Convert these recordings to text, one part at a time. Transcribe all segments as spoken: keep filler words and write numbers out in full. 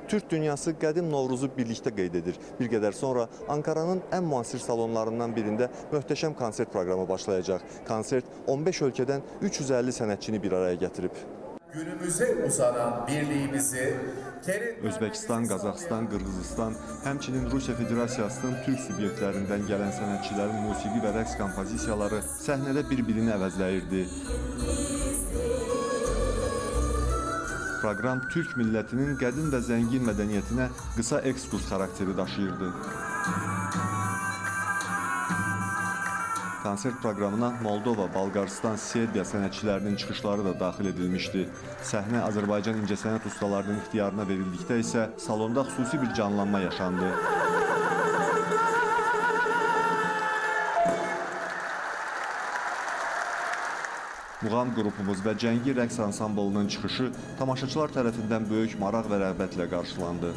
Türk dünyası qədim Novruzu birlikdə qeyd edir. Bir qədər sonra Ankaranın ən müasir salonlarından birində möhtəşəm konsert proqramı başlayacaq. Konsert on beş ölkədən üç yüz əlli sənətçini bir araya gətirib. Günümüze uzanan birliğimizi Özbəkistan, Qazaxıstan, Qırğızistan, həmçinin Rusiya Federasiyasının türk subyektlərindən gələn sənətçilərin musiqi və rəqs kompozisiyaları səhnədə bir-birini əvəzləyirdi. Proqram Türk millətinin qədim və zəngin mədəniyyətinə qısa ekskurs xarakteri daşıyırdı. Konsert proqramına Moldova, Balqaristan, Serbiya sənətçilərinin çıxışları da daxil edilmişdi. Səhnə Azərbaycan incəsənət ustalarının ixtiyarına verildikdə isə salonda xüsusi bir canlanma yaşandı. Muğam qrupumuz və Cəngi rəqs ansamblının çıxışı tamaşaçılar tərəfindən böyük maraq və rəğbətlə qarşılandı.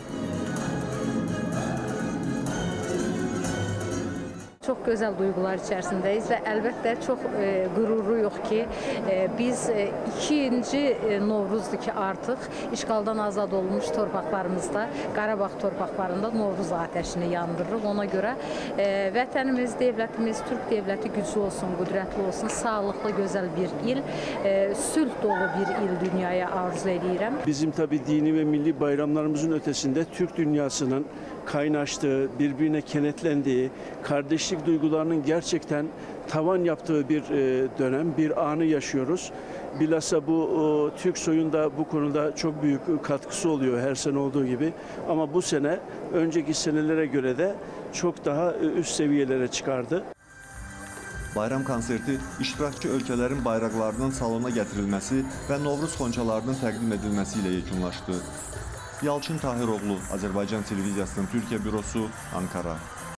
Çox gözəl duyğular içərisindəyiz və əlbəttə çox e, qürurluyuq ki, e, biz e, ikinci e, Novruzdur ki, artıq işğaldan azad olmuş torpaqlarımızda, Qarabağ torpaqlarında Novruz atəşini yandırırıq. Ona görə e, vətənimiz, devlətimiz, Türk devləti güclü olsun, qüdrətli olsun, sağlıqlı, gözəl bir il, e, sülh dolu bir il dünyaya arzu edirəm. Bizim tabii dini ve milli bayramlarımızın ötesinde Türk dünyasının kaynaştığı, birbirine kenetlendiği, kardeşlik duygularının gerçekten tavan yaptığı bir dönem, bir anı yaşıyoruz. Bilhassa bu Türk soyunda bu konuda çok büyük katkısı oluyor her sene olduğu gibi. Ama bu sene önceki senelere göre de çok daha üst seviyelere çıkardı. Bayram konserti iştirakçı ölkələrin bayraqlarının salona gətirilməsi və Novruz xonçalarının təqdim edilməsi ilə yekunlaşdı. Yalçın Tahiroğlu, Azərbaycan Televiziyasının Türkiyə bürosu, Ankara.